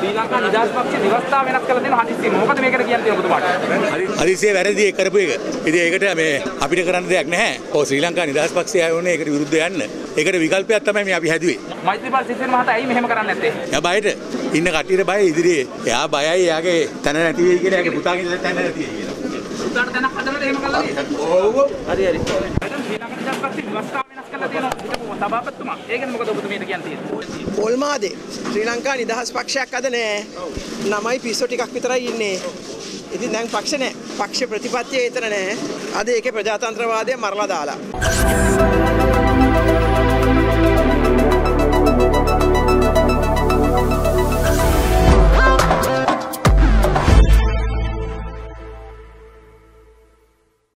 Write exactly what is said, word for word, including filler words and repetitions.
ශ්‍රී ලංකා නිදහස් පක්ෂයේ ව්‍යවස්ථාව වෙනස් කරලා දෙන හදිස්සිය මොකද මේකට කියන්නේ ඔබතුමාට? හදිස්සිය වැරදි කරපු එක. ඉතින් ඒකට මේ අපිට කරන්න දෙයක් නැහැ. ඔව් ශ්‍රී ලංකා නිදහස් පක්ෂය ආවෝනේ ඒකට විරුද්ධ යන්න. ඒකට විකල්පයක් තමයි මේ අපි හැදුවේ. මෛත්‍රීපාල සිරිසේන මහතා ඇයි මෙහෙම කරන්නේ නැත්තේ? එයා බයට ඉන්න කට්ටියට බයයි ඉදිරියේ. එයා බයයි එයාගේ තැන නැති වෙයි කියලා එයාගේ පුතාගේ තැන නැති වෙයි කියලා. පුතාට තැනක් හදලා එහෙම කළා නේද? ඔව්. හරි හරි. මචං ශ්‍රී ලංකා නිදහස් පක්ෂයේ ව්‍යවස්ථාව වෙනස් කරලා දෙනවා. හිටපු සභාපතිතුමා. ඒ ගැන මොකද ඔබතුමීට කියන්නේ? පොල්මාදේ ශ්‍රී ලංකා නිදහස් පක්ෂයක් අද නෑ. ළමයි පිස්සෝ ටිකක් විතරයි ඉන්නේ. ඉතින් දැන් පක්ෂ නෑ. පක්ෂ ප්‍රතිපත්තිය ඒතර නෑ. අද ඒකේ ප්‍රජාතන්ත්‍රවාදය මරලා දාලා.